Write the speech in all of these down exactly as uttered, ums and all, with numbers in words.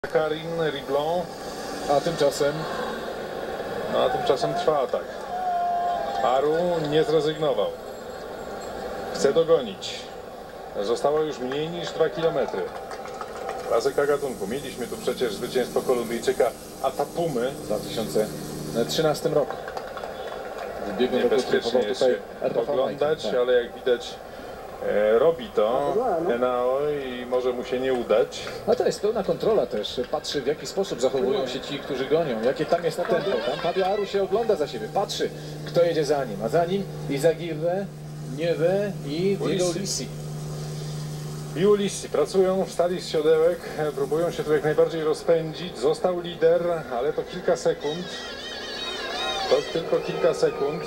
Karin Riblon, a tymczasem no, a tymczasem trwa atak. Aru nie zrezygnował. Chce dogonić. Zostało już mniej niż dwa kilometry. Klasyka gatunku. Mieliśmy tu przecież zwycięstwo Kolumbijczyka Atapumy w dwa tysiące trzynastym roku. W ubiegłym roku Niebezpiecznie triumfował jest tutaj się Rafa oglądać, Majka, tak. ale jak widać e, robi to Henao i może mu się nie udać. A to jest pełna kontrola też. Patrzy, w jaki sposób zachowują się ci, którzy gonią. Jakie tam jest tempo. Tam Fabio Aru się ogląda za siebie. Patrzy, kto jedzie za nim. A za nim Izaguirre, Nieve i Diego Ulissi. I Ulissi pracują, wstali z siodełek, próbują się tu jak najbardziej rozpędzić. Został lider, ale to kilka sekund. To tylko kilka sekund.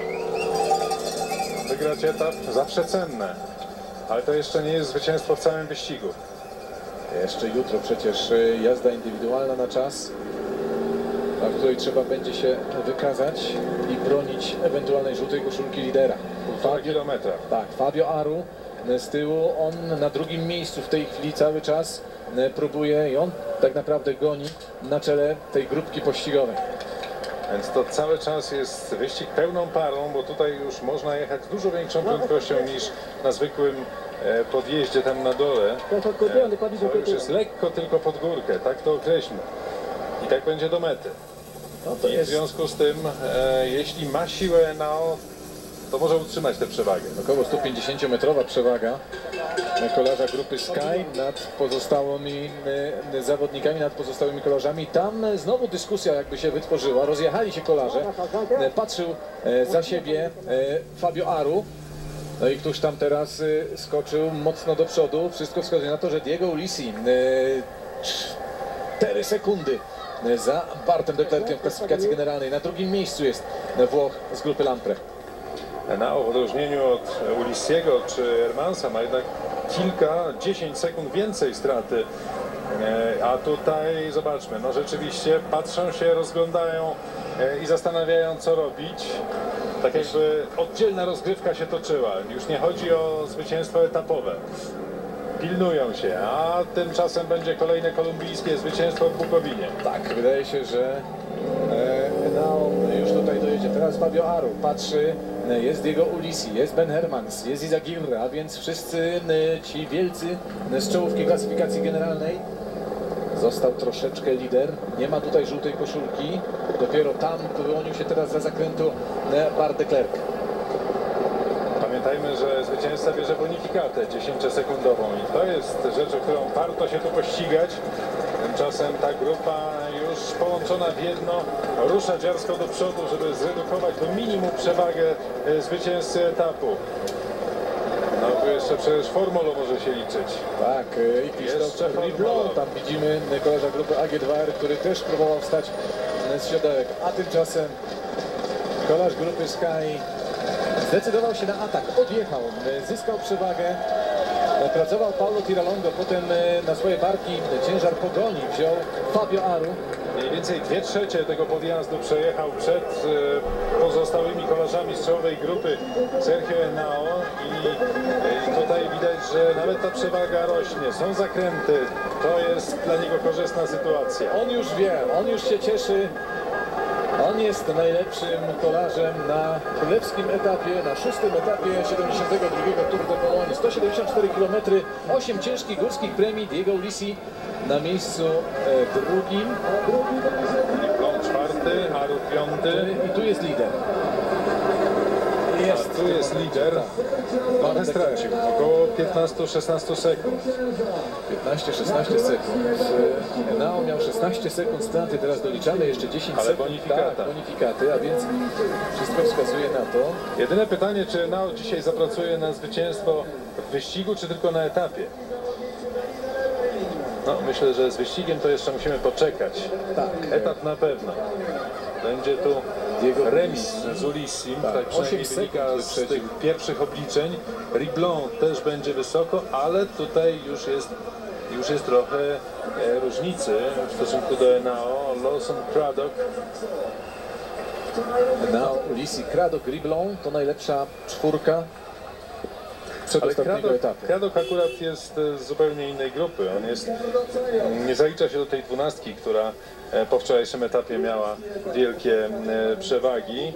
Wygrać etap zawsze cenne, ale to jeszcze nie jest zwycięstwo w całym wyścigu. Jeszcze jutro przecież jazda indywidualna na czas, w której trzeba będzie się wykazać i bronić ewentualnej żółtej koszulki lidera. Półtora kilometra. Tak, Fabio Aru z tyłu, on na drugim miejscu w tej chwili cały czas próbuje i on tak naprawdę goni na czele tej grupki pościgowej. Więc to cały czas jest wyścig pełną parą, bo tutaj już można jechać z dużo większą prędkością niż na zwykłym podjeździe tam na dole. To już jest lekko tylko pod górkę, tak to określmy. I tak będzie do mety. No to I jest w związku z tym, e, jeśli ma siłę, no, to może utrzymać tę przewagę. około stupięćdziesięciometrowa przewaga kolarza grupy Sky nad pozostałymi e, zawodnikami, nad pozostałymi kolarzami. Tam e, znowu dyskusja jakby się wytworzyła. Rozjechali się kolarze. E, patrzył e, za siebie e, Fabio Aru. No i któż tam teraz e, skoczył mocno do przodu. Wszystko wskazuje na to, że Diego Ulissi e, cztery sekundy za Bartem de Klerkiem w klasyfikacji generalnej. Na drugim miejscu jest Włoch z grupy Lampre. Henao w odróżnieniu od Ulissiego czy Hermansa ma jednak kilka, dziesięć sekund więcej straty. E, a tutaj zobaczmy, no rzeczywiście patrzą się, rozglądają e, i zastanawiają, co robić. Tak jakby oddzielna rozgrywka się toczyła. Już nie chodzi o zwycięstwo etapowe. Pilnują się, a tymczasem będzie kolejne kolumbijskie zwycięstwo w Bukowinie. Tak, wydaje się, że Henao już tutaj dojedzie. Teraz Fabio Aru patrzy, jest Diego Ulissi, jest Ben Hermans, jest Izaguirre, a więc wszyscy ci wielcy z czołówki klasyfikacji generalnej. Został troszeczkę lider, nie ma tutaj żółtej koszulki, dopiero tam wyłonił się teraz za zakrętu Bart de Klerk. Pamiętajmy, że zwycięzca bierze bonifikatę dziesięciosekundową i to jest rzecz, o którą warto się tu pościgać. Tymczasem ta grupa już połączona w jedno rusza dziarsko do przodu, żeby zredukować do minimum przewagę zwycięzcy etapu. No tu jeszcze przecież Formolo może się liczyć. Tak, i Christophe Riblon, tam widzimy kolarza grupy A G dwa R, który też próbował wstać z siodełek, a tymczasem kolarz grupy Sky zdecydował się na atak, odjechał, zyskał przewagę, pracował Paulo Tiralongo, potem na swoje barki ciężar pogoni wziął Fabio Aru. Mniej więcej dwie trzecie tego podjazdu przejechał przed e, pozostałymi kolarzami z czołowej grupy Sergio Henao i e, tutaj widać, że nawet ta przewaga rośnie, są zakręty, to jest dla niego korzystna sytuacja. On już wie, on już się cieszy. On jest najlepszym kolarzem na królewskim etapie, na szóstym etapie siedemdziesiątego drugiego Tour de Pologne. sto siedemdziesiąt cztery kilometry, osiem ciężkich górskich premii. Diego Ulissi na miejscu e, drugim. Riblon czwarty, Aru piąty. I tu jest lider. Jest, tu jest lider. Trochę stracił, około piętnaście szesnaście sekund. piętnaście szesnaście sekund. Henao miał szesnaście sekund straty, teraz doliczamy jeszcze dziesięć Ale sekund. bonifikata. Tak, bonifikaty, a więc wszystko wskazuje na to. Jedyne pytanie, czy Henao dzisiaj zapracuje na zwycięstwo w wyścigu, czy tylko na etapie? No, myślę, że z wyścigiem to jeszcze musimy poczekać. Tak. Etap na pewno. Będzie tu Diego remis z Ulissim, tak, tak przynajmniej wynika z tych pierwszych obliczeń. Riblon też będzie wysoko, ale tutaj już jest, już jest trochę e, różnicy w stosunku do Henao. Lawson, Craddock. Henao, Ulissi, Craddock, Riblon to najlepsza czwórka przedostatniego Kradok, etapu. Kradok akurat jest e, z zupełnie innej grupy. On jest, nie zalicza się do tej dwunastki, która e, po wczorajszym etapie miała wielkie e, przewagi.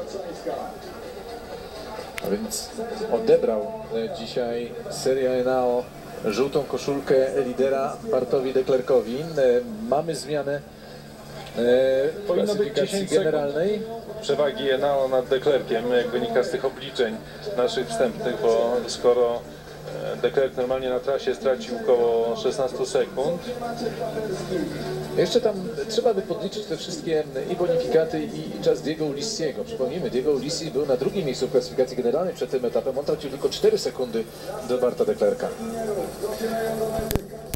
A więc odebrał e, dzisiaj Serie Enao żółtą koszulkę lidera Bartowi de Klerkowi. E, mamy zmianę e, w Powinno być klasyfikacji dziesięć sekund generalnej. przewagi Enao nad de Klerkiem, jak wynika z tych obliczeń naszych wstępnych, bo skoro e, de Klerk normalnie na trasie stracił około szesnaście sekund, Jeszcze tam trzeba by podliczyć te wszystkie i bonifikaty i, i czas Diego Ulissiego. Przypomnijmy, Diego Ulissi był na drugim miejscu w klasyfikacji generalnej przed tym etapem. On tracił tylko cztery sekundy do Barta de Klerka.